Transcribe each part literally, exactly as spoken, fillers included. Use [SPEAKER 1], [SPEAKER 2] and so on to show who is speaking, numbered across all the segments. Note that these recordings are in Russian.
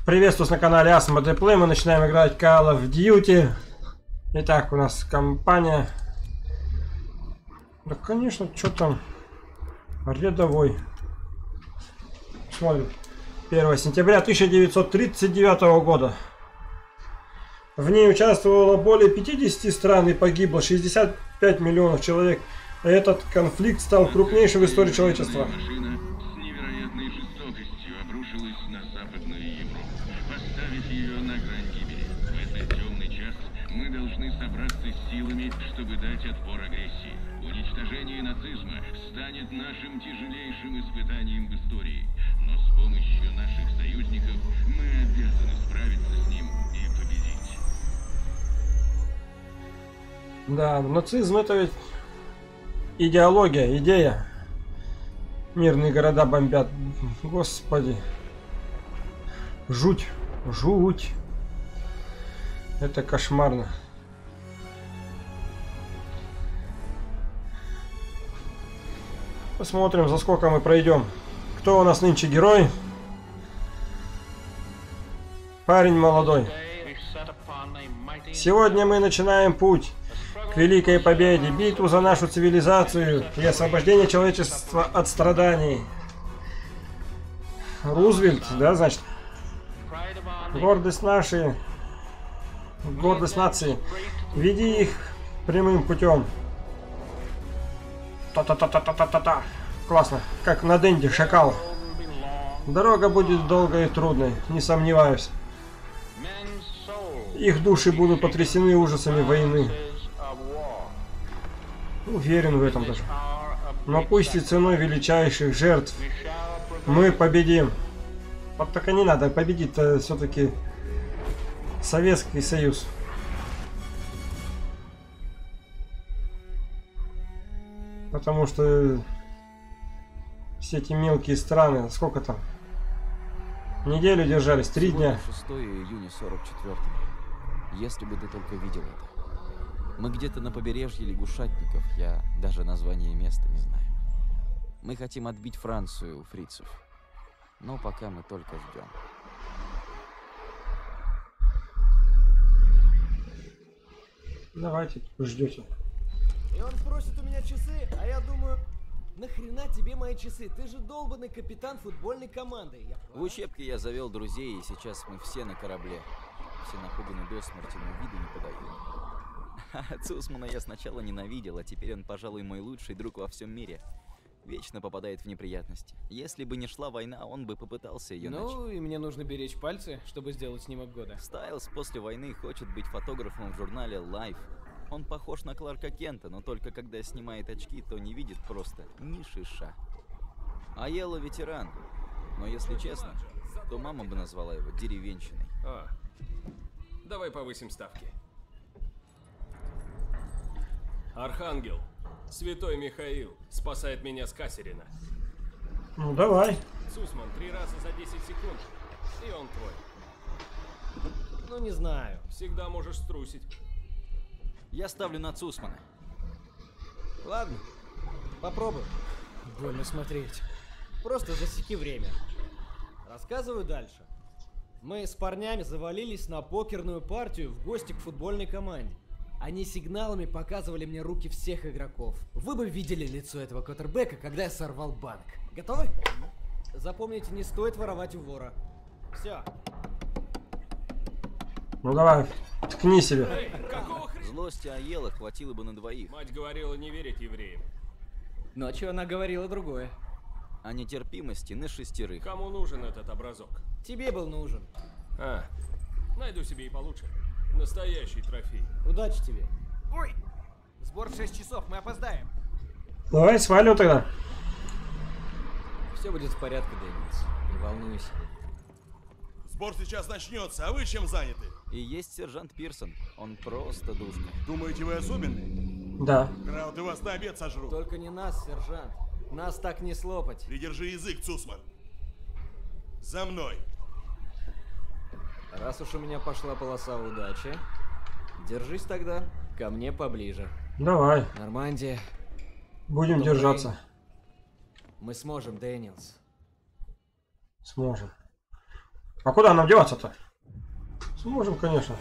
[SPEAKER 1] Приветствую на канале Asmodee Play. Мы начинаем играть Call of Duty. Итак, у нас компания. Да, конечно, что там? Рядовой. Смотрим. первое сентября тысяча девятьсот тридцать девятого года. В ней участвовало более пятидесяти стран и погибло шестьдесят пять миллионов человек. Этот конфликт стал крупнейшим в истории человечества.
[SPEAKER 2] Машина с невероятной жестокостью обрушилась на Западную Европу, поставив ее на грань гибели. В этот темный час мы должны собраться с силами, чтобы дать отпор агрессии. Уничтожение нацизма станет нашим тяжелейшим испытанием в истории, но с помощью наших союзников мы обязаны справиться с ним и победить.
[SPEAKER 1] Да, нацизм это ведь идеология, идея. Мирные города бомбят. Господи. Жуть. Жуть. Это кошмарно. Посмотрим, за сколько мы пройдем. Кто у нас нынче герой? Парень молодой. Сегодня мы начинаем путь к великой победе, битву за нашу цивилизацию и освобождение человечества от страданий. Рузвельт, да, значит? Гордость нашей, гордость нации. Веди их прямым путем. Та-та-та-та-та-та-та. Классно. Как на Денде, шакал. Дорога будет долгой и трудной, не сомневаюсь. Их души будут потрясены ужасами войны. Уверен в этом даже. Но пусть и ценой величайших жертв мы победим. Вот только не надо победить-то все-таки Советский Союз. Потому что все эти мелкие страны, сколько там? Неделю держались, три дня.
[SPEAKER 3] шестое июня сорок четвёртого. Если бы ты только видел это. Мы где-то на побережье лягушатников, я даже название места не знаю. Мы хотим отбить Францию у фрицев. Но пока мы только ждем.
[SPEAKER 1] Давайте, ждете.
[SPEAKER 4] И он просит у меня часы, а я думаю, нахрена тебе мои часы? Ты же долбанный капитан футбольной команды. Я
[SPEAKER 3] В учебке я завел друзей, и сейчас мы все на корабле. Все напуганы до смерти, но виду не подают. Цусмана я сначала ненавидел, а теперь он, пожалуй, мой лучший друг во всем мире. Вечно попадает в неприятности. Если бы не шла война, он бы попытался ее начать.
[SPEAKER 4] Ну, и мне нужно беречь пальцы, чтобы сделать снимок года.
[SPEAKER 3] Стайлз после войны хочет быть фотографом в журнале Life. Он похож на Кларка Кента, но только когда снимает очки, то не видит просто ни шиша. Айелло ветеран, но если честно, то мама бы назвала его деревенщиной.
[SPEAKER 5] А, давай повысим ставки. Архангел, Святой Михаил, спасает меня с Кассерина.
[SPEAKER 1] Ну давай.
[SPEAKER 5] Цусман, три раза за десять секунд, и он твой.
[SPEAKER 4] Ну, не знаю.
[SPEAKER 5] Всегда можешь струсить.
[SPEAKER 3] Я ставлю на Цусмана.
[SPEAKER 4] Ладно, попробуй. Больно смотреть. Просто засеки время. Рассказываю дальше. Мы с парнями завалились на покерную партию в гости к футбольной команде. Они сигналами показывали мне руки всех игроков. Вы бы видели лицо этого квотербека, когда я сорвал банк. Готовы? Запомните, не стоит воровать у вора. Все.
[SPEAKER 1] Ну давай, ткни себе.
[SPEAKER 5] Эй, какого хрена?
[SPEAKER 3] Злости Айелло хватило бы на двоих.
[SPEAKER 5] Мать говорила не верить евреям.
[SPEAKER 4] Ночью она говорила другое.
[SPEAKER 3] А нетерпимости на шестерых.
[SPEAKER 5] Кому нужен этот образок?
[SPEAKER 4] Тебе был нужен.
[SPEAKER 5] А, найду себе и получше. Настоящий трофей.
[SPEAKER 4] Удачи тебе. Ой! Сбор в шесть часов, мы опоздаем.
[SPEAKER 1] Давай свалю тогда.
[SPEAKER 4] Все будет в порядке, Дэниелс. Не волнуйся.
[SPEAKER 6] Сбор сейчас начнется, а вы чем заняты?
[SPEAKER 3] И есть сержант Пирсон. Он просто душка.
[SPEAKER 6] Думаете, вы особенные?
[SPEAKER 1] Да.
[SPEAKER 6] Крауд и вас на обед сожрут.
[SPEAKER 4] Только не нас, сержант. Нас так не слопать.
[SPEAKER 6] Придержи язык, Цусман. За мной.
[SPEAKER 4] Раз уж у меня пошла полоса удачи, держись тогда ко мне поближе.
[SPEAKER 1] Давай.
[SPEAKER 4] Нормандия.
[SPEAKER 1] Будем
[SPEAKER 4] Добрый.
[SPEAKER 1] держаться.
[SPEAKER 4] Мы сможем, Дэниелс.
[SPEAKER 1] Сможем. А куда нам деваться-то? Сможем, конечно.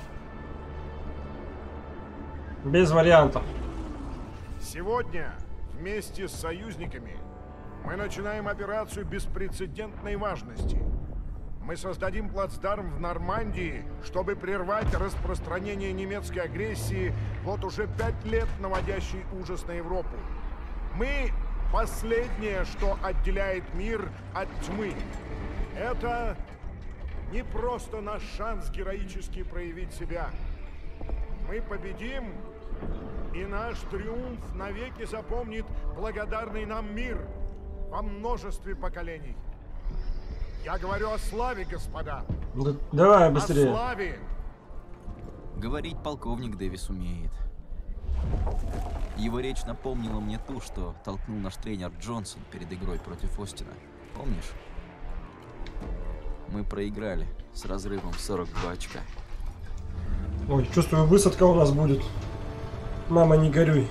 [SPEAKER 1] Без вариантов.
[SPEAKER 7] Сегодня вместе с союзниками мы начинаем операцию беспрецедентной важности. Мы создадим плацдарм в Нормандии, чтобы прервать распространение немецкой агрессии, вот уже пять лет наводящей ужас на Европу. Мы последнее, что отделяет мир от тьмы. Это не просто наш шанс героически проявить себя. Мы победим, и наш триумф навеки запомнит благодарный нам мир во множестве поколений. Я говорю о славе, господа.
[SPEAKER 1] Да, давай быстрее.
[SPEAKER 7] О славе.
[SPEAKER 3] Говорить полковник Дэвис умеет. Его речь напомнила мне ту, что толкнул наш тренер Джонсон перед игрой против Остина. Помнишь? Мы проиграли с разрывом сорок два очка.
[SPEAKER 1] Ой, чувствую, высадка у нас будет. Мама, не горюй.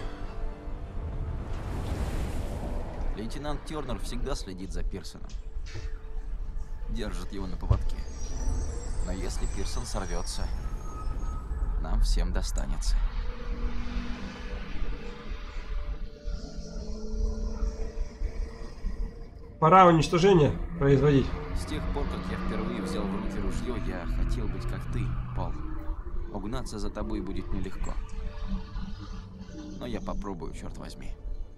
[SPEAKER 3] Лейтенант Тернер всегда следит за Пирсоном. Держит его на поводке. Но если Пирсон сорвется, нам всем достанется.
[SPEAKER 1] Пора уничтожение производить.
[SPEAKER 3] С тех пор, как я впервые взял в руки ружье, я хотел быть как ты, Пол. Угнаться за тобой будет нелегко. Но я попробую, черт возьми.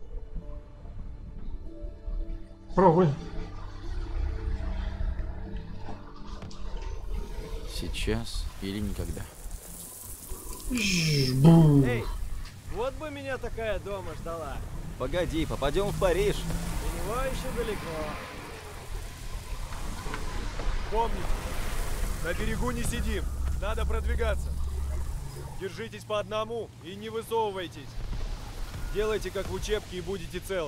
[SPEAKER 1] Пробуй.
[SPEAKER 3] Сейчас или никогда.
[SPEAKER 4] Эй, вот бы меня такая дома ждала.
[SPEAKER 3] Погоди, попадем в Париж.
[SPEAKER 4] До него еще далеко.
[SPEAKER 8] Помните, на берегу не сидим, надо продвигаться. Держитесь по одному и не высовывайтесь. Делайте как в учебке и будете целы.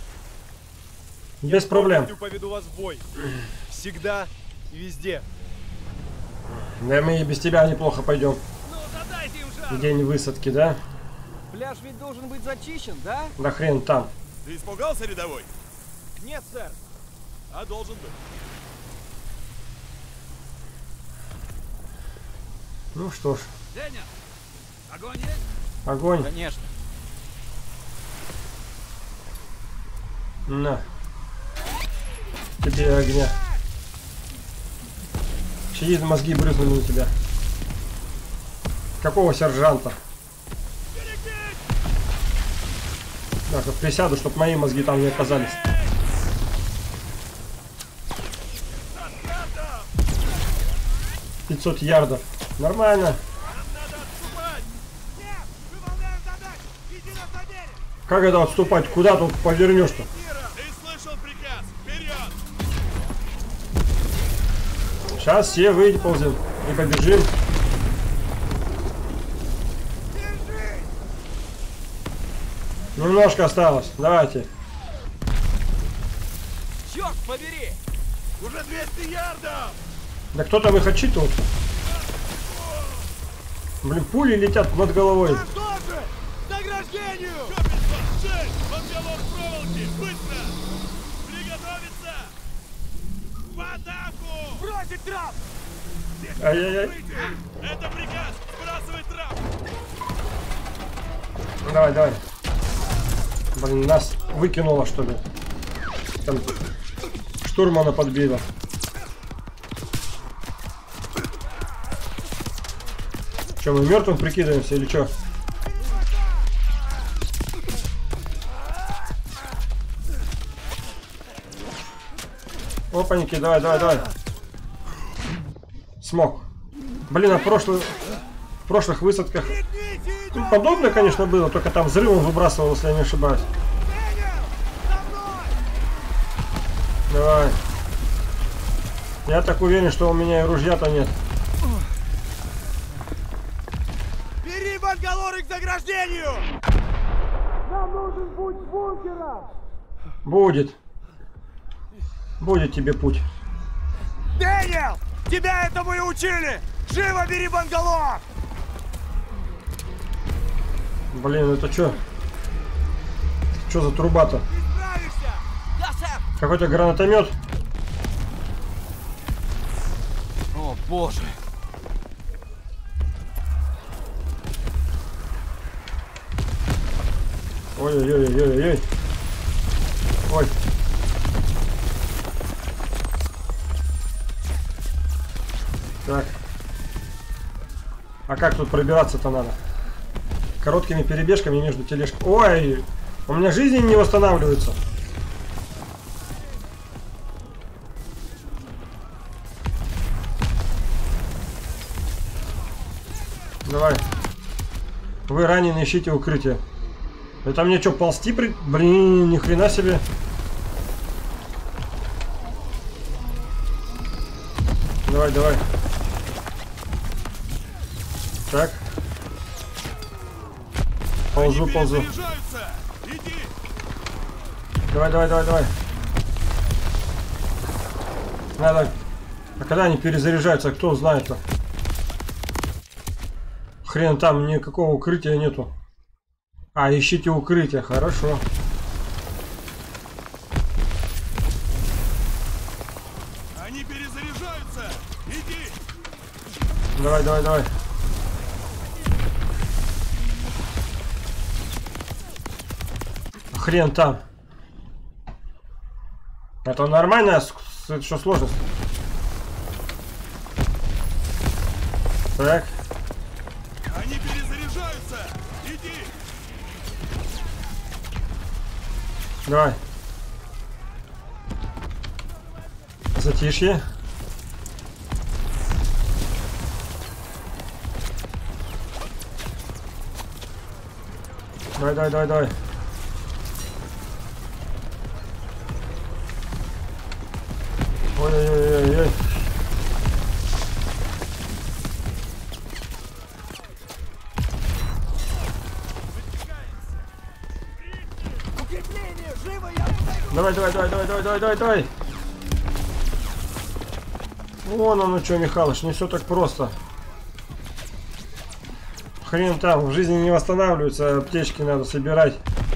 [SPEAKER 1] Без проблем.
[SPEAKER 8] Я поведу вас в бой. Всегда и везде.
[SPEAKER 1] Да мы и без тебя неплохо пойдем.
[SPEAKER 4] Ну, задайте им шаг.
[SPEAKER 1] День высадки, да?
[SPEAKER 4] Пляж ведь должен быть зачищен, да?
[SPEAKER 1] Да хрен там.
[SPEAKER 6] Ты испугался, рядовой?
[SPEAKER 4] Нет, сэр.
[SPEAKER 6] А должен быть.
[SPEAKER 1] Ну что ж.
[SPEAKER 4] Деня, огонь есть?
[SPEAKER 1] Огонь.
[SPEAKER 3] Конечно.
[SPEAKER 1] На. Тебе огня. Чьи мозги брызнули на тебя? Какого сержанта? Так, вот присяду, чтобы мои мозги там не оказались. пятьсот ярдов. Нормально. Как это отступать? Куда тут повернешь-то?
[SPEAKER 6] Ты слышал приказ? Вперед!
[SPEAKER 1] Сейчас все выползем и побежим. Немножко осталось. Давайте.
[SPEAKER 4] Черт побери!
[SPEAKER 6] Уже двести ярдов!
[SPEAKER 1] Да кто там их отчитывает? Блин, пули летят над головой.
[SPEAKER 6] Тоже! К награждению! шесть! Подголов проволоки! Быстро! Приготовиться! В атаку!
[SPEAKER 8] Бросить трап!
[SPEAKER 1] Ай-яй-яй.
[SPEAKER 6] Это приказ! Сбрасывай трап!
[SPEAKER 1] Давай, давай. Блин, нас выкинуло, что ли. Там штурмана подбило. Че, мы мертвым прикидываемся или что? Опаньки, давай, давай, давай. Смог. Блин, а в прошлых, в прошлых высадках подобное, конечно, было, только там взрывом выбрасывал, если я не ошибаюсь. Давай. Я так уверен, что у меня и ружья-то нет.
[SPEAKER 8] Бери бангалоры к заграждению! Нам нужен путь к бункерам!
[SPEAKER 1] Будет. Будет тебе путь.
[SPEAKER 8] Дэниел! Тебя этому и учили! Живо бери бангалор!
[SPEAKER 1] Блин, это что? Что за труба-то?
[SPEAKER 8] Ты справишься!
[SPEAKER 4] Да, сэр!
[SPEAKER 1] Какой-то гранатомет.
[SPEAKER 8] боже.
[SPEAKER 1] Ой-ой-ой-ой-ой. Ой. Так. А как тут пробираться-то надо? Короткими перебежками между тележками. Ой! У меня жизни не восстанавливаются. Давай. Вы ранены, ищите укрытие. Это мне что, ползти при... Блин, ни хрена себе. Давай, давай. Так. Ползу, ползу. Давай, давай, давай, давай. Надо. А когда они перезаряжаются, кто знает-то? Хрен там, никакого укрытия нету. А, ищите укрытие, хорошо.
[SPEAKER 6] Они перезаряжаются! Иди!
[SPEAKER 1] Давай, давай, давай. Хрен там. Это нормально? Это что, сложность? Так.
[SPEAKER 6] Они перезаряжаются! Иди!
[SPEAKER 1] Давай. Затишье. Давай, давай, давай, давай. Ой-ой-ой-ой-ой. Давай, давай, давай, давай, давай, давай, давай, давай. Вон оно что, Михалыч, не все так просто. Хрен там, в жизни не восстанавливаются, аптечки надо собирать.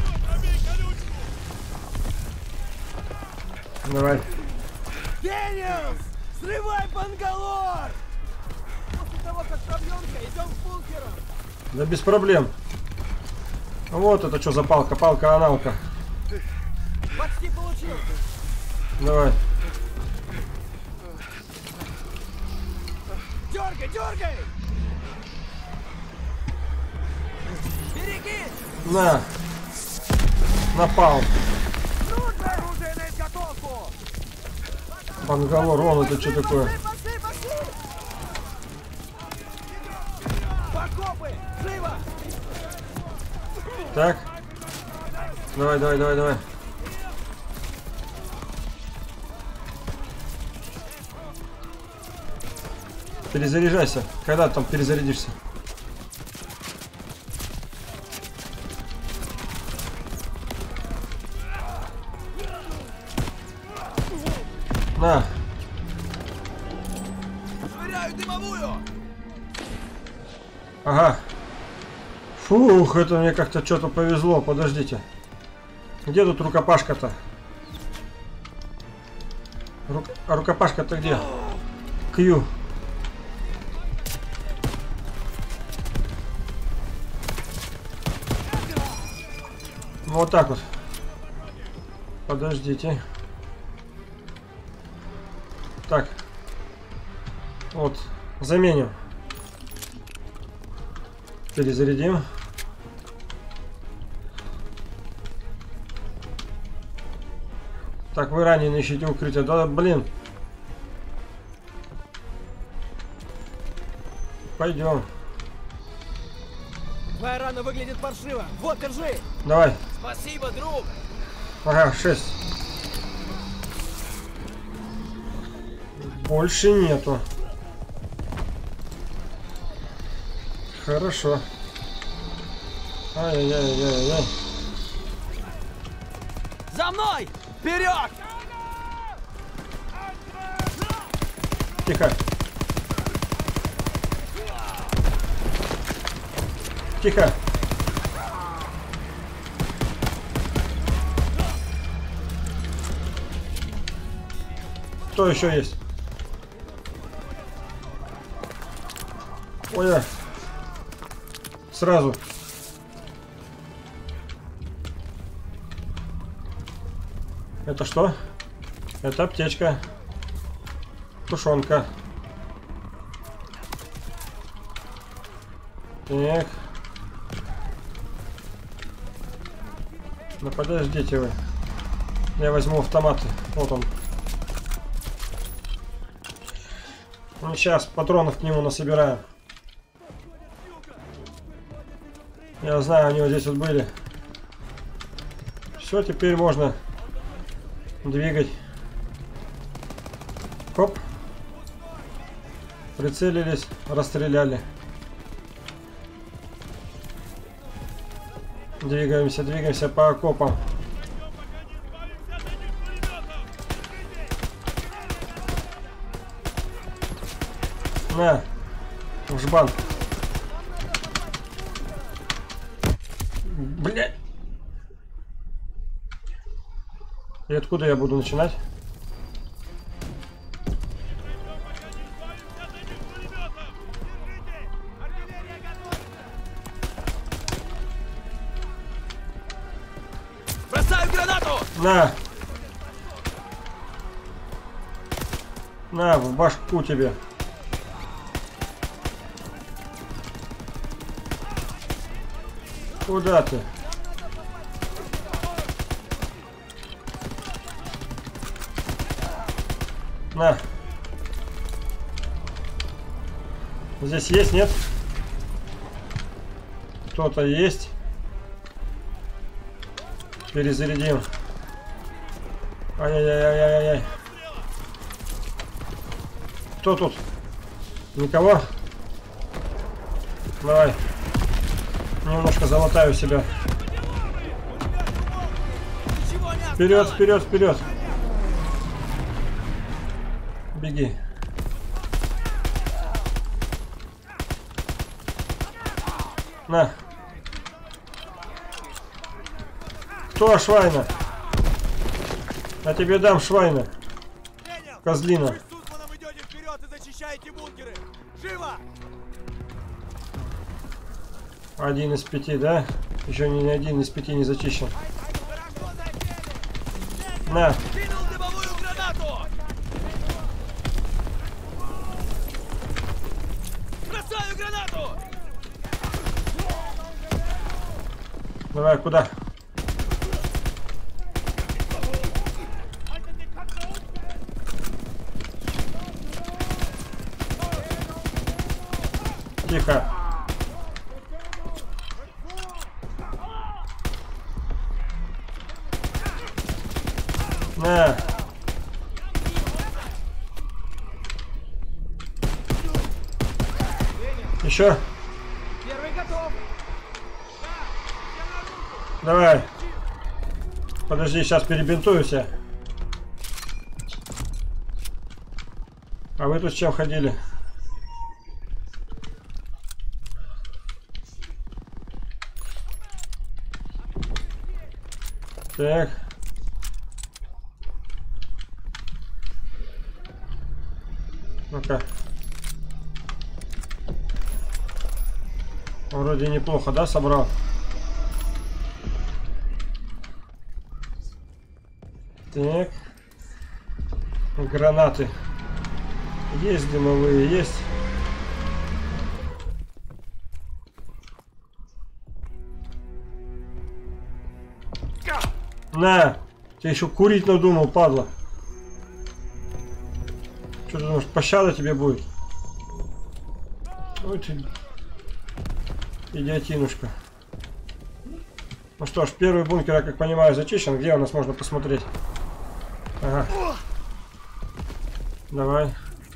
[SPEAKER 1] Давай.
[SPEAKER 4] Гениус! Срывай бангалор! После того, как пробьемся, идем к бункерам!
[SPEAKER 1] Да без проблем. Вот это что за палка, палка-аналка.
[SPEAKER 4] Почти получил!
[SPEAKER 1] Давай.
[SPEAKER 4] Дергай, дергай! Береги!
[SPEAKER 1] На. Напал.
[SPEAKER 4] Нужно оружие на изготовку!
[SPEAKER 1] Бангалор, вон это что такое?
[SPEAKER 4] Пошли, пошли! Покопы! Живо!
[SPEAKER 1] Так. Давай, давай, давай, давай. Перезаряжайся. Когда ты там перезарядишься? На.
[SPEAKER 4] Швыряю дымовую!
[SPEAKER 1] Ага. Фух, это мне как-то что-то повезло. Подождите. Где тут рукопашка-то? Рук... А рукопашка-то где? Кью. Вот так вот. Подождите. Так. Вот. Заменим. Перезарядим. Так, вы ранее ищите укрытие. Да, блин. Пойдем.
[SPEAKER 4] Твоя рана выглядит паршиво. Вот, держи.
[SPEAKER 1] Давай.
[SPEAKER 4] Спасибо, друг.
[SPEAKER 1] Ага, шесть. Больше нету. Хорошо. Ай-яй-яй-яй-яй.
[SPEAKER 4] За мной! Вперед!
[SPEAKER 1] Тихо. Тихо. Кто еще есть? Ой, сразу. Это что? Это аптечка. Тушенка. Так. Ну подождите вы. Я возьму автомат. Вот он. Ну сейчас патронов к нему насобираю. Я знаю, они вот здесь вот были. Все, теперь можно двигать. Хоп. Прицелились, расстреляли. Двигаемся, двигаемся по окопам. На, в жбан. Блядь. И откуда я буду начинать?
[SPEAKER 8] Бросаю гранату!
[SPEAKER 1] На! На, в башку тебе. Куда ты? На. Здесь есть, нет? Кто-то есть. Перезарядим. Ай-яй-яй-яй-яй-яй. Кто тут? Никого? Давай. Немножко залатаю себя. Вперед, вперед, вперед. Беги. На. Кто Швайна? Я тебе дам Швайна. Козлина.
[SPEAKER 8] Вы с Сусманом идете вперед и зачищаете бункеры. Живо!
[SPEAKER 1] Один из пяти, да? Еще ни один из пяти не зачищен. На.
[SPEAKER 8] Кинул дымовую гранату! Бросаю гранату!
[SPEAKER 1] Давай, куда? Тихо. На. Еще.
[SPEAKER 4] Первый готов.
[SPEAKER 1] Давай. Подожди, сейчас перебинтуюся. А вы тут с чем ходили? Так. Ну-ка. Вроде неплохо, да, собрал? Так. Гранаты. Есть дымовые, есть. На! Ты еще курить надумал, падла. Что ты думаешь, пощада тебе будет? Ой ты, идиотинушка. Ну что ж, первый бункер, я как понимаю, зачищен. Где у нас можно посмотреть? Ага. Давай.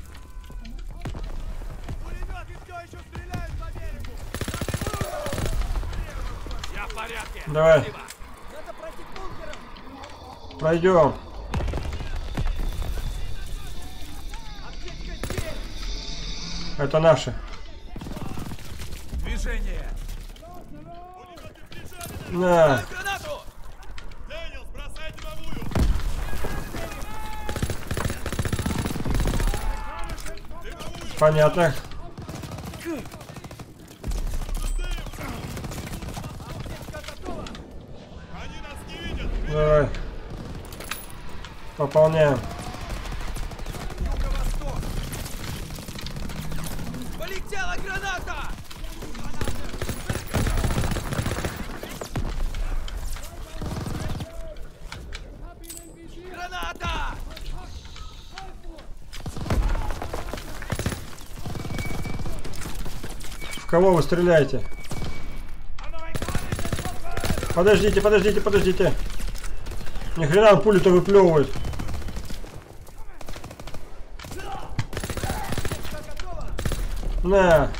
[SPEAKER 8] Я в порядке.
[SPEAKER 1] Давай. Пройдем. Это наши.
[SPEAKER 8] Движение.
[SPEAKER 1] На.
[SPEAKER 8] Гранату!
[SPEAKER 6] Дэниел, бросай дымовую!
[SPEAKER 1] Понятно. Давай. Пополняем.
[SPEAKER 4] Полетела граната! Граната!
[SPEAKER 1] В кого вы стреляете? Подождите, подождите, подождите. Ни хрена он пули-то выплевывает. На.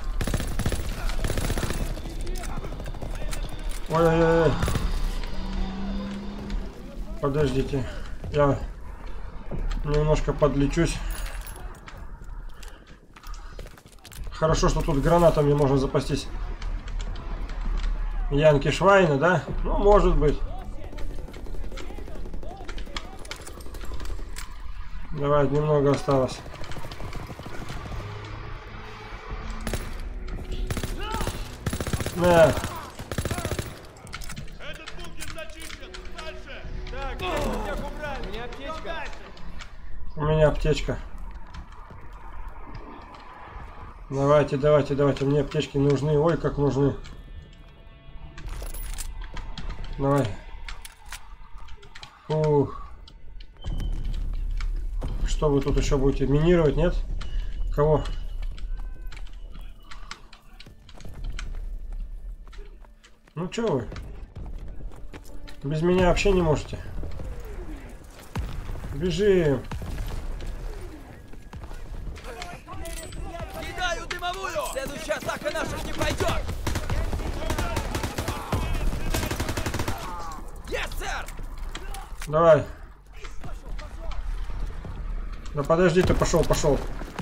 [SPEAKER 1] Ой-ой-ой. Подождите. Я немножко подлечусь. Хорошо, что тут гранатами можно запастись. Янки Швайна, да? Ну, может быть. Давай, немного осталось. На.
[SPEAKER 6] Этот бункер зачищен. Дальше.
[SPEAKER 8] Так, всех убрали.
[SPEAKER 4] У меня аптечка.
[SPEAKER 1] У меня аптечка. Давайте, давайте, давайте. Мне аптечки нужны. Ой, как нужны. Давай. Ух. Что вы тут еще будете минировать, нет? Кого? Ну что вы? Без меня вообще не можете. Бежим.
[SPEAKER 4] Кидаю дымовую! Следующая атака наших не пойдет! Есть, сэр!
[SPEAKER 1] Давай. Да подожди ты, пошел, пошел.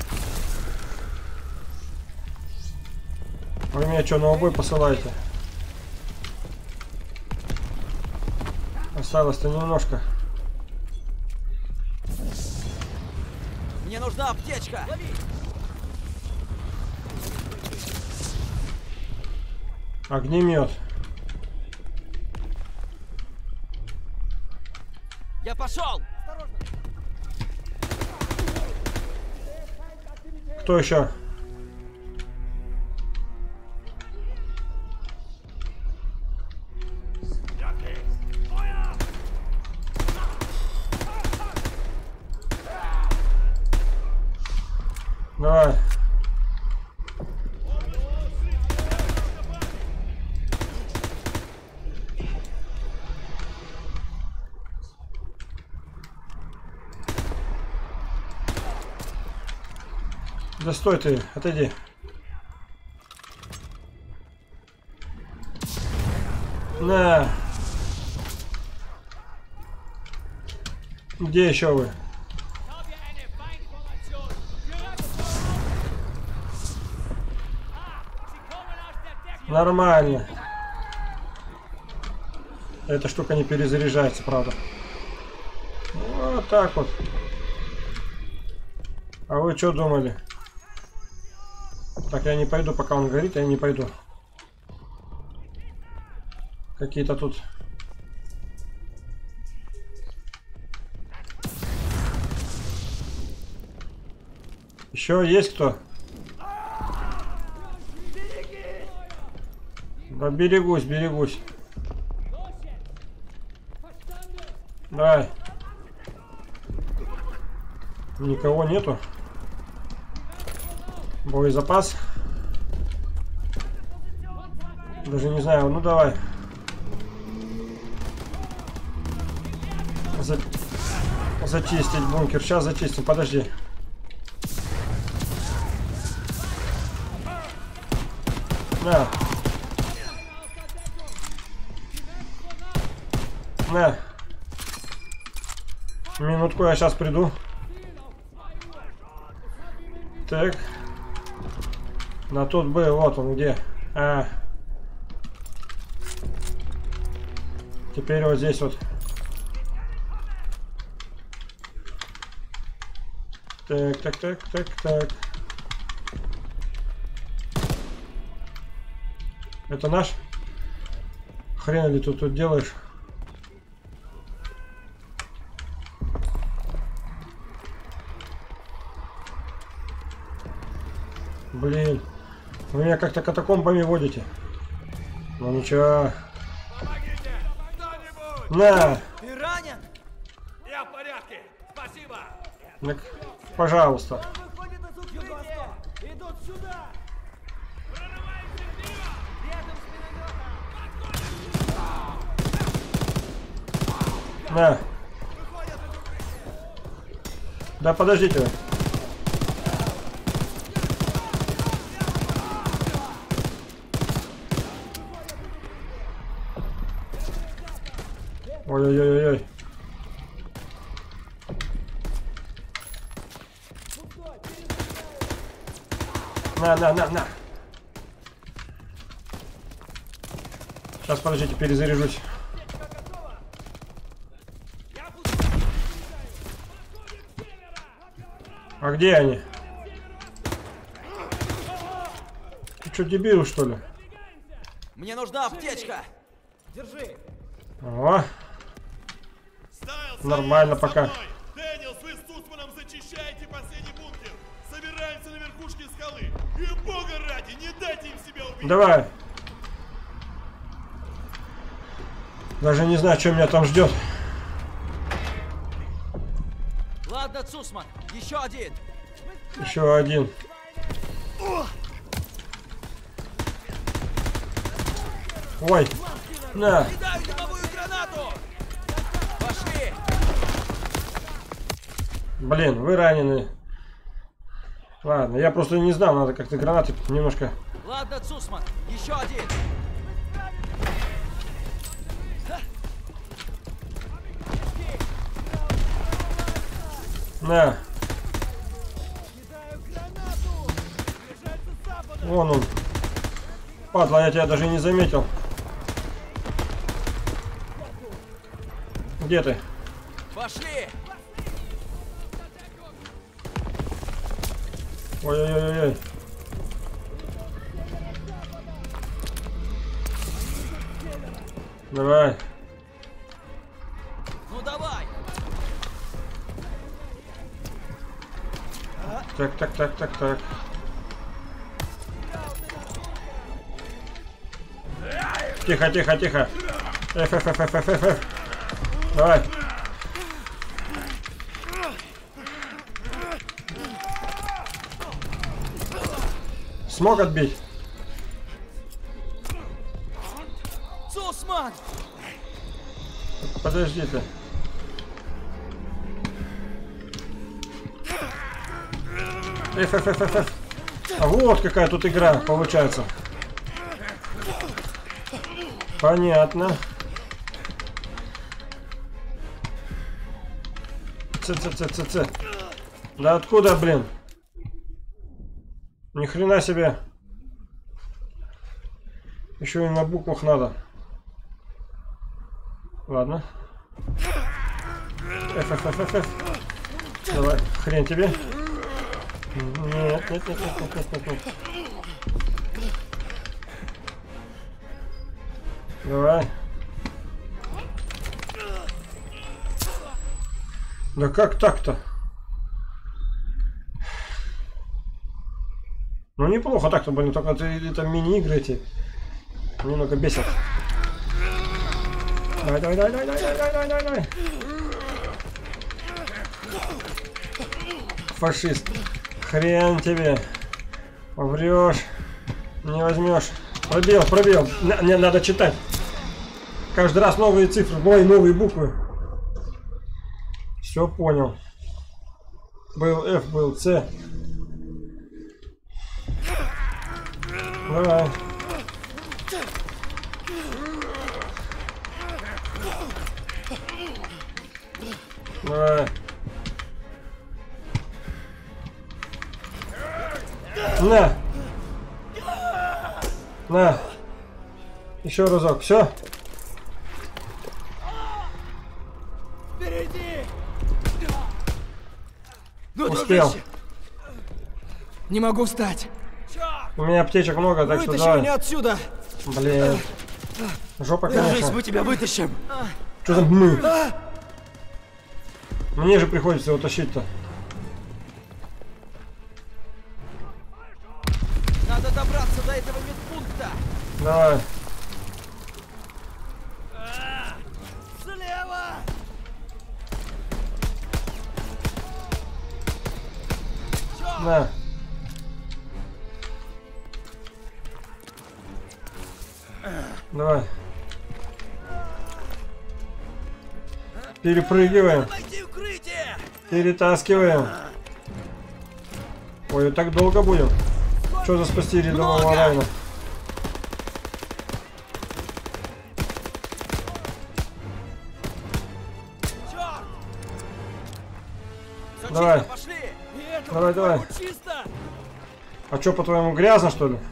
[SPEAKER 1] Вы меня что, на убой посылаете? Осталось-то немножко.
[SPEAKER 3] Мне нужна аптечка!
[SPEAKER 1] Огнемет.
[SPEAKER 3] Я пошел!
[SPEAKER 1] Кто еще? Давай. Да стой ты, отойди. На. Где еще вы? Нормально. Эта штука не перезаряжается, правда. Вот так вот. А вы что думали? Так, я не пойду, пока он горит, я не пойду. Какие-то тут... Еще есть кто? Да берегусь, берегусь. Давай. Никого нету. Боезапас. Даже не знаю, ну давай. За... Зачистить бункер. Сейчас зачистим, подожди. На. На. Минутку, я сейчас приду. Так. На тот Б, вот он где. А. Теперь вот здесь вот. Так, так, так, так, так. Это наш? Хрен ли ты тут делаешь? Блин. Вы меня как-то катакомбами водите. Ну ничего.
[SPEAKER 6] Помогите! Кто-нибудь!
[SPEAKER 1] На!
[SPEAKER 4] Ты ранен?
[SPEAKER 6] Я в порядке! Спасибо!
[SPEAKER 1] Так, пожалуйста.
[SPEAKER 4] Выходит из укрытия! Идут сюда!
[SPEAKER 1] На. Да подождите. Ой-ой-ой-ой. На, на, на, на. Сейчас, подождите, перезаряжусь. А где они? Ты что, дебил, что ли?
[SPEAKER 3] Мне нужна аптечка!
[SPEAKER 4] Держи!
[SPEAKER 1] О,
[SPEAKER 6] Стайлз,
[SPEAKER 1] нормально
[SPEAKER 6] со
[SPEAKER 1] пока.
[SPEAKER 6] мной! Дэниелс, вы с Тусманом зачищаете последний бункер! Собираемся на верхушке скалы! И бога ради, не дайте им себя убить!
[SPEAKER 1] Давай. Даже не знаю, что меня там ждет.
[SPEAKER 3] Ладно, Цусман, еще один!
[SPEAKER 1] Еще один. Ой, на.
[SPEAKER 3] Кидаю дымовую гранату! Пошли!
[SPEAKER 1] Блин, вы ранены. Ладно, я просто не знал, надо как-то гранаты немножко.
[SPEAKER 3] Ладно, Цусман, еще один!
[SPEAKER 1] На. Вон он. Падла, я тебя даже не заметил. Где ты?
[SPEAKER 3] Пошли!
[SPEAKER 1] Ой-ой-ой-ой. Давай.
[SPEAKER 3] Ну давай!
[SPEAKER 1] Так, так, так, так, так. Тихо, тихо, тихо. Ф, Ф, Ф, Ф, Ф, Ф, Ф. Давай. Смог отбить?
[SPEAKER 3] Цусман!
[SPEAKER 1] Подожди ты. Ф, Ф, Ф, Ф, Ф. А вот какая тут игра получается. Понятно. Ц, ц, ц, ц, ц. Да откуда, блин? Ни хрена себе. Еще и на буквах надо. Ладно. Ф, Ф, Ф, Ф, Ф. Давай, хрен тебе. Нет, нет, нет, нет, нет, нет, нет. Давай. Да как так-то? Ну неплохо так-то, блин, только это, это мини-игры эти немного бесят. Давай, давай, давай, давай, давай, давай, давай, давай. Фашист. Хрен тебе. Врешь. Не возьмешь. Пробел, пробел. Мне надо читать. Каждый раз новые цифры, новые, новые буквы. Все понял. Был F, был C. Давай. Давай. На. На. Еще разок. Все.
[SPEAKER 4] Впереди!
[SPEAKER 1] Успел.
[SPEAKER 4] Не могу встать.
[SPEAKER 1] У меня аптечек много, так что
[SPEAKER 4] Вытащи
[SPEAKER 1] давай.
[SPEAKER 4] меня отсюда.
[SPEAKER 1] Блин. Жопа,
[SPEAKER 4] Держись,
[SPEAKER 1] конечно.
[SPEAKER 4] мы тебя вытащим.
[SPEAKER 1] Что за мы? Мне же приходится его тащить-то. Давай.
[SPEAKER 4] Слева!
[SPEAKER 1] На. Давай. Перепрыгиваем.
[SPEAKER 4] Найди укрытие!
[SPEAKER 1] Перетаскиваем. Ой, так долго будем. Что за спасти рядового Райна? Давай.
[SPEAKER 4] Пошли! И это,
[SPEAKER 1] Давай, давай.
[SPEAKER 4] чисто!
[SPEAKER 1] А что, по-твоему, грязно, что ли?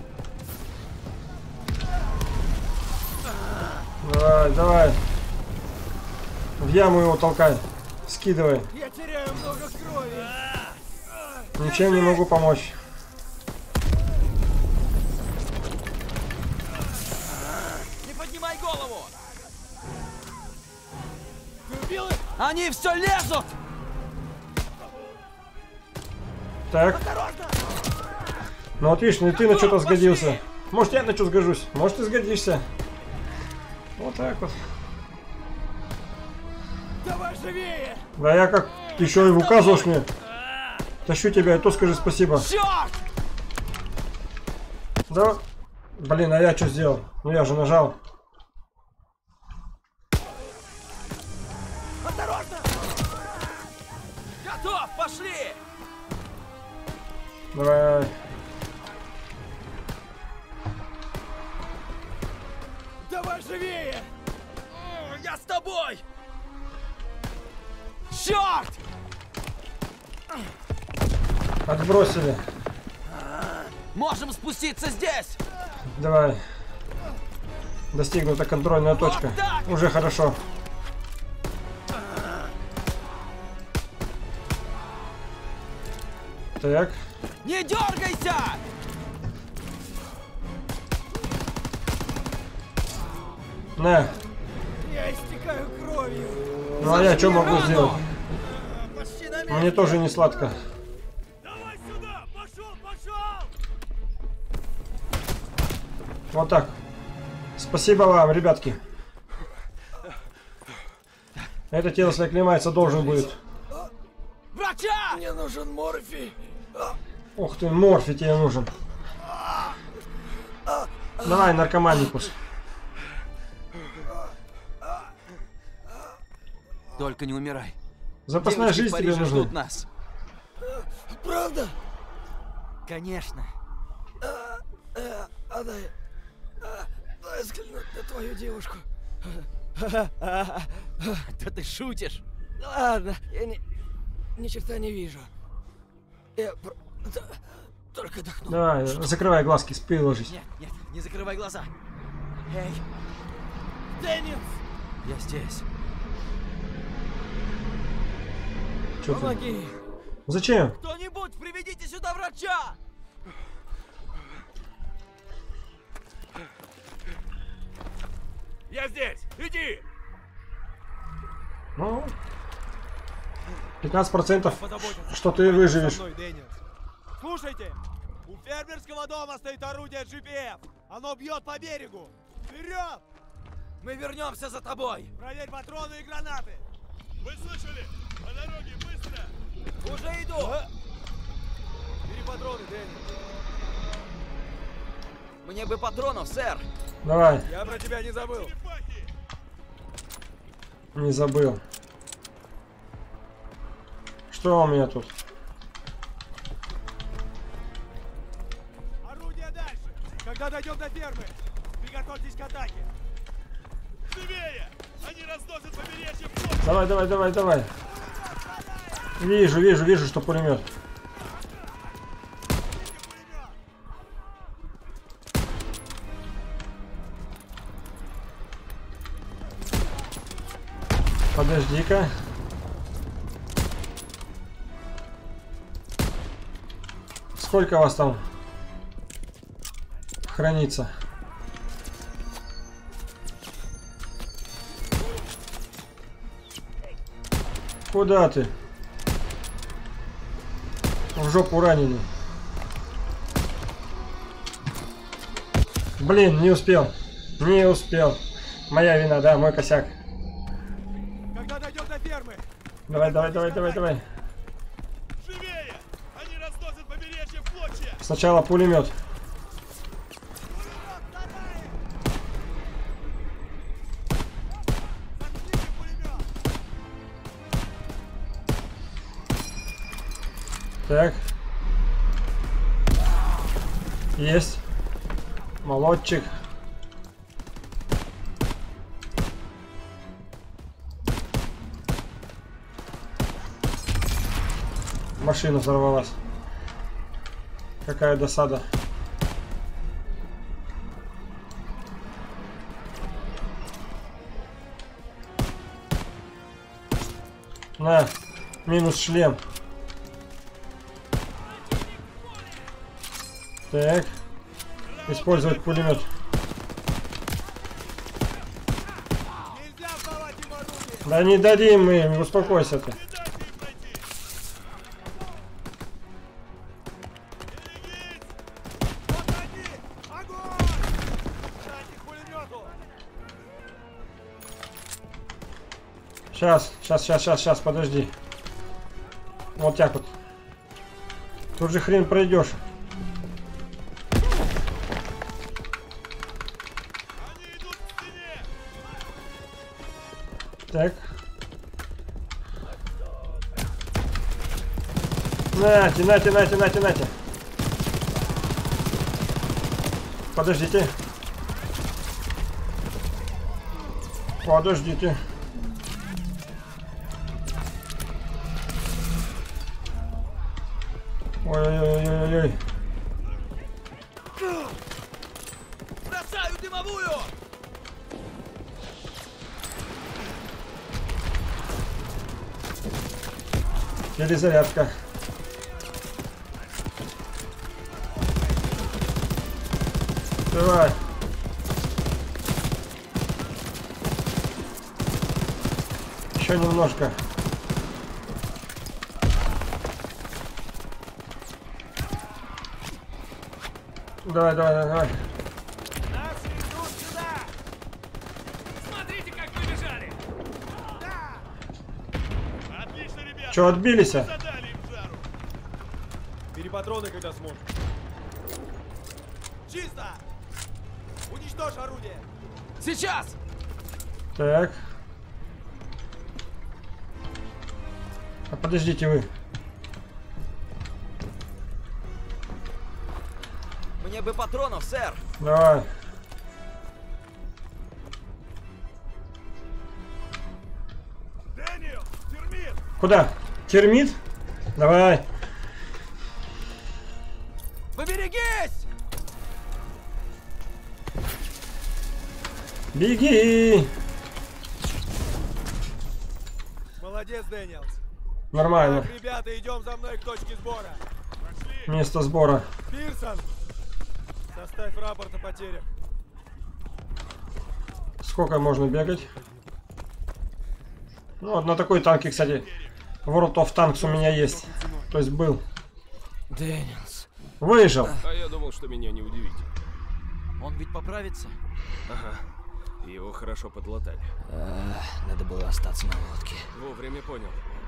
[SPEAKER 1] Давай, давай. В яму его толкай. Скидывай.
[SPEAKER 4] Я теряю много крови.
[SPEAKER 1] Ничем не могу помочь.
[SPEAKER 4] Не поднимай голову! Ты убил их? Они все лезут!
[SPEAKER 1] Так. Ну вот видишь, ну и ты на что-то сгодился. Может, я на что сгожусь. Может, ты сгодишься. Вот так вот.
[SPEAKER 4] Давай живее!
[SPEAKER 1] Да я как... Ты еще и указываешь мне. Тащу тебя, и то скажи спасибо.
[SPEAKER 4] Черт!
[SPEAKER 1] Да. Блин, а я что сделал? Ну я же нажал.
[SPEAKER 4] Осторожно! Готов, пошли!
[SPEAKER 1] Давай.
[SPEAKER 4] Давай живее! Я с тобой! Черт!
[SPEAKER 1] Отбросили.
[SPEAKER 4] Можем спуститься здесь!
[SPEAKER 1] Давай. Достигнута контрольная точка. Уже хорошо. Так.
[SPEAKER 4] Не дергайся!
[SPEAKER 1] На.
[SPEAKER 4] Я истекаю кровью.
[SPEAKER 1] Ну а я что могу
[SPEAKER 4] рану!
[SPEAKER 1] сделать?
[SPEAKER 4] Почти на месте.
[SPEAKER 1] Мне тоже не сладко.
[SPEAKER 6] Давай сюда! Пошел, пошел!
[SPEAKER 1] Вот так. Спасибо вам, ребятки. Это тело, если оклемается, должен будет.
[SPEAKER 4] Врача! Мне нужен морфий.
[SPEAKER 1] Ух ты, морфий тебе нужен. Давай, наркоманикус.
[SPEAKER 4] Только не умирай.
[SPEAKER 1] Запасная
[SPEAKER 4] Девочки в
[SPEAKER 1] жизнь тебе
[SPEAKER 4] Париже ждут
[SPEAKER 1] нужна.
[SPEAKER 4] нас. Правда? Конечно. А дай, дай взглянуть на твою девушку. Да ты шутишь? Ладно, я ни, ни черта не вижу. Я про- т- только дохну.
[SPEAKER 1] Давай, закрывай глазки, спи, ложись.
[SPEAKER 4] Нет, нет, не закрывай глаза. Эй, Деннис! Я здесь.
[SPEAKER 1] Чё ты?
[SPEAKER 4] Помоги!
[SPEAKER 1] Зачем?
[SPEAKER 4] Кто-нибудь, приведите сюда врача!
[SPEAKER 6] Я здесь! Иди!
[SPEAKER 1] Ну, пятнадцать процентов,
[SPEAKER 8] Позаботиться.
[SPEAKER 1] что ты выживешь.
[SPEAKER 8] Со мной, Дэниелс. Слушайте, у фермерского дома стоит орудие джи пи эф. Оно бьет по берегу. Вперед!
[SPEAKER 4] Мы вернемся за тобой!
[SPEAKER 8] Проверь патроны и гранаты.
[SPEAKER 6] Вы слышали? По дороге, быстро!
[SPEAKER 4] Уже иду!
[SPEAKER 8] Бери патроны, Дэниелс.
[SPEAKER 4] Мне бы патронов, сэр!
[SPEAKER 1] Давай,
[SPEAKER 8] Я про тебя не забыл.
[SPEAKER 6] Черепахи!
[SPEAKER 1] не забыл. Что у меня тут?
[SPEAKER 8] Орудие дальше. Когда дойдем до фермы, приготовьтесь к атаке.
[SPEAKER 6] Живее! Они разносят побережье в
[SPEAKER 1] Давай, давай, давай, давай. Вижу, вижу, вижу, что пулемет. Подожди-ка. Сколько вас там хранится? Куда ты? В жопу раненый. Блин, не успел. Не успел. Моя вина, да, мой косяк.
[SPEAKER 8] Когда дойдем до фермы?
[SPEAKER 1] Давай, давай, давай, давай, давай.
[SPEAKER 6] Живее! Они разносят побережье в клочья!
[SPEAKER 1] Сначала пулемет. Так. Есть. Молодчик. Машина взорвалась. Какая досада. На, минус шлем. Так. Использовать пулемет. Да не дадим мы им, успокойся ты. Сейчас, сейчас, сейчас, сейчас, сейчас, подожди. Вот так вот. Тут же хрен пройдешь. Так. Нате, нате, нате, нате, нате. Подождите. Подождите. Ой-ой-ой-ой-ой.
[SPEAKER 8] Бросаю дымовую!
[SPEAKER 1] Перезарядка. Давай. Еще немножко. Давай, давай, давай.
[SPEAKER 8] Нас идут сюда!
[SPEAKER 5] Смотрите, как побежали!
[SPEAKER 6] Отлично, ребята!
[SPEAKER 1] Че, отбились?
[SPEAKER 6] Задали им жару!
[SPEAKER 8] Бери патроны, когда сможешь. Чисто! Уничтожь орудие!
[SPEAKER 5] Сейчас!
[SPEAKER 1] Так. А подождите вы.
[SPEAKER 3] Мне бы патронов, сэр!
[SPEAKER 1] Давай.
[SPEAKER 6] Дэниел! Термит!
[SPEAKER 1] Куда? Термит? Давай.
[SPEAKER 3] Поберегись!
[SPEAKER 1] Беги.
[SPEAKER 8] Молодец, Дэниелс.
[SPEAKER 1] Нормально.
[SPEAKER 8] Так, ребята, идем за мной к точке сбора.
[SPEAKER 1] Место сбора.
[SPEAKER 8] Пирсон, составь рапорт о потерях.
[SPEAKER 1] Сколько можно бегать? Ну, вот на такой танке, кстати, World of Tanks у меня есть. То есть был.
[SPEAKER 4] Дэниелс.
[SPEAKER 1] Выжил.
[SPEAKER 5] А я думал, что меня не удивите.
[SPEAKER 3] Он ведь поправится?
[SPEAKER 5] Ага. Его хорошо подлатали.
[SPEAKER 4] А, надо было остаться на лодке.
[SPEAKER 5] Вовремя понял.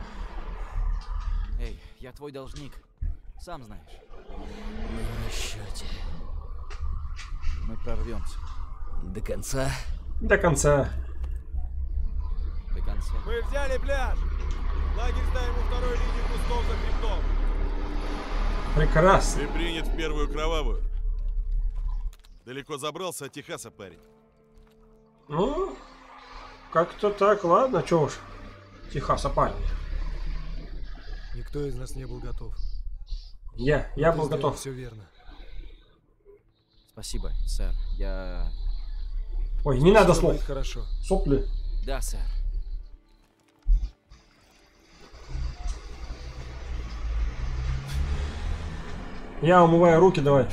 [SPEAKER 3] Эй, я твой должник. Сам знаешь.
[SPEAKER 4] Мы в расчете.
[SPEAKER 3] Мы прорвемся.
[SPEAKER 4] До конца.
[SPEAKER 1] До конца.
[SPEAKER 3] До конца.
[SPEAKER 8] Мы взяли пляж. Лагерь ставим у второй линии кустов за хребтом.
[SPEAKER 1] Прекрасно.
[SPEAKER 6] Ты принят в первую кровавую. Далеко забрался от Техаса, парень.
[SPEAKER 1] Ну, как-то так, ладно, чё уж. Техаса, парень.
[SPEAKER 8] Никто из нас не был готов.
[SPEAKER 1] Я, я был готов.
[SPEAKER 8] Все верно.
[SPEAKER 3] Спасибо, сэр. Я...
[SPEAKER 1] Ой, не надо
[SPEAKER 8] Всё
[SPEAKER 1] слов.
[SPEAKER 8] будет хорошо.
[SPEAKER 1] Сопли.
[SPEAKER 3] Да, сэр.
[SPEAKER 1] Я умываю руки, давай.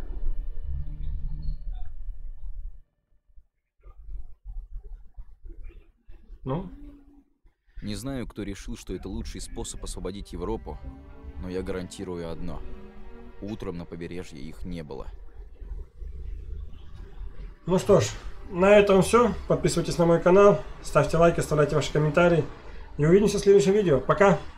[SPEAKER 1] Ну?
[SPEAKER 3] Не знаю, кто решил, что это лучший способ освободить Европу, но я гарантирую одно. Утром на побережье их не было.
[SPEAKER 1] Ну что ж, на этом все. Подписывайтесь на мой канал, ставьте лайки, оставляйте ваши комментарии. И увидимся в следующем видео. Пока!